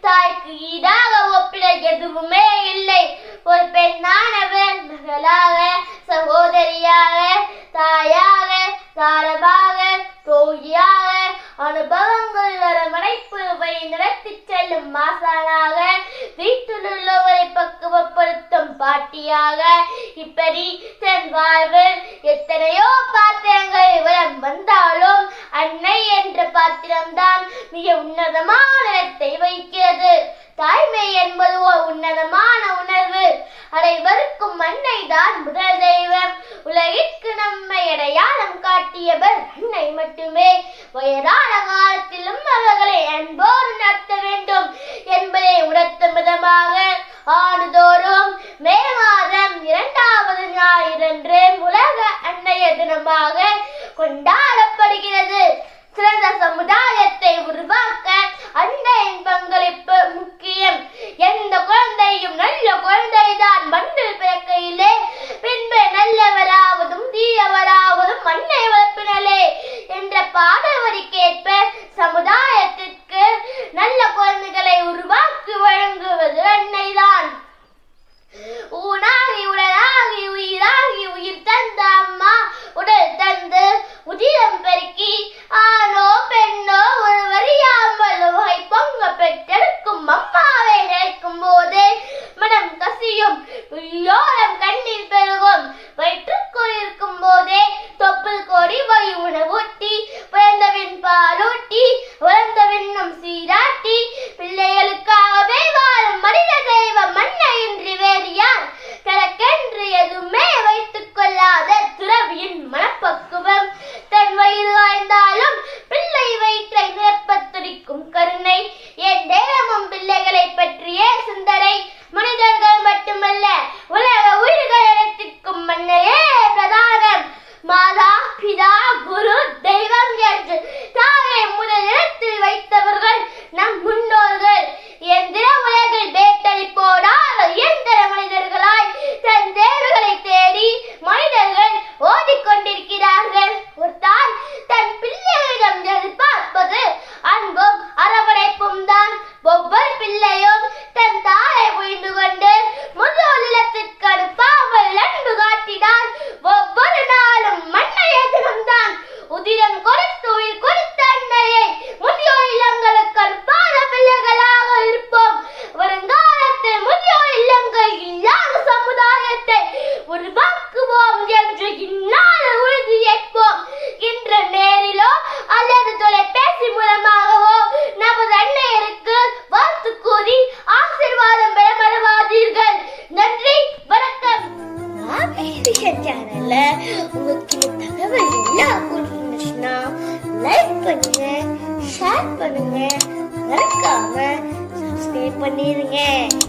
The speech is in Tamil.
தாய்க்கு ஈடாக ஒப்பிட எதுவுமே இல்லை. ஒரு பெண்ணானவர் மகளாக, சகோதரியாக, தாயாக, தாரமாக, தோழியாக, அனுபவங்கள் அரவணைப்பு வழி நடத்தி செல்லும் மாசானாக, வீட்டில் உள்ளவரை பக்குவப்படுத்தும் பாட்டியாக, இப்படி தன் வாழ்வில் எத்தனையோ பாத்திரங்கள் வரம் வந்தாலும் அன்னை என்ற பாத்திரம்தான் மிக உன்னதமான இடத்தை வகிக்கிறது. தாய்மை என்பது ஒரு உன்னதமான உணர்வு. அனைவருக்கும் அன்னை தான் முதல் தெய்வம். உலகிற்கு நம்மை அடையாளம் காட்டியவர் அன்னை மட்டுமே. வயதான காலத்திலும் அவர்களை அன்போடு நடத்த வேண்டும் என்பதை உணர்த்தும் விதமாக ஆண்டுதோறும் மே மாதம் 2வது ஞாயிறன்று உலக அன்னையர் தினமாக கொண்டாடப்படுகிறது. சிறந்த சமுதாயத்தை உருவாக்க அன்னையின் பங்களிப்பு முக்கியம். எந்த குழந்தையும் நல்ல குழந்தைதான் மண்ணில் பிறக்கையிலே, பின்பு நல்லவராவதும் தீயவராவதும் அன்னை வளர்ப்பினலே என்ற பாடல் வரிக்கேற்ப சமுதாயத்திற்கு நல்ல குழந்தைகளை உருவாக்கி வழங்குவது அன்னைதான். ஊனாகி உடலாகி உயிராகி உயிர் தந்த அம்மா உடல் தந்து உதிரம் பெருக்கி ஆணோ பெண்ணோ ஒரு வரியாமல் வகை பொங்க பெற்றெடுக்கும் அம்மாவை நினைக்கும் போதே மனம் கசியும், உயிரோரம் கண்ணீர் பெருகும். வயிற்றுக்குள் இருக்கும் போதே தொப்புள் கொடி வழி உணவூட்டி, பிறந்தவின் பாலூட்டி, வளர்ந்தவின்னும் சீராட்டி, பிள்ளைகளுக்காகவே வாழும் மனித தெய்வம் அன்னை என்று வேறு யார்? தனக்கென்று எதுவுமே வைத்துக் கொள்ளாத துறவியின் மனப்பக்குவம், தன் வயிறு ஆய்ந்தாலும் பிள்ளை வயிற்றை நிரப்பத் துடிக்கும் கருணை, என் தேவமும் பிள்ளைகளை பற்றிய சிந்தனை. மனிதர்கள் மட்டுமல்ல, உலக உயிர்கள் அனைத்திற்கும் அன்னையே பிரதானம். மாதா, பிதா, குரு, தெய்வம் என்று தாயை முதல் இடத்தில் வைத்தவர்கள் நம் முன்னோர்கள். எந்திர உலகில் வேட்டளிப்போடாத இயந்திர மனிதர்களாய் தன் தேவைகளை தேடி மனிதர்கள் ஓடிக்கொண்டிருக்கிறார்கள். ஒரு தாய் தன் பிள்ளைகளிடம் எதிர்பார்ப்பது அன்பும் அரவணைப்பும் தான். ஒவ்வொரு பிள்ளையும் தன் தாயை புரிந்து கொண்டு முதியோர் இல்லத்திற்கு அனுப்பாமல் அன்பு காட்டினால் ஒவ்வொரு நாளும் அன்னைய தினம்தான். உதிரம் கொடுத்து உயிர் கொடுத்த அன்னையை முதியோர் இல்லங்களுக்கு அனுப்பாத பிள்ளைகளாக இருப்போம். வருங்காலத்தில் முதியோர் இல்லங்கள் இல்லாத சமுதாயத்தை உருவாக்குவோம் என்று இந்நாள் உறுதியேற்போம். இன்று நேரிலோ அல்லது தொலைபேசி மூலமாகவோ நமது அன்னையருக்கு வாழ்த்து கூறி ஆசீர்வாதம் பெற மறவாதீர்கள். நன்றி, வணக்கம். சேனல்ல உங்களுக்கு இந்த தகவல் எல்லாம் பிடிச்சிருந்துச்சுன்னா லைக் பண்ணுங்க, ஷேர் பண்ணுங்க, மறக்காம சப்ஸ்கிரைப் பண்ணிருங்க.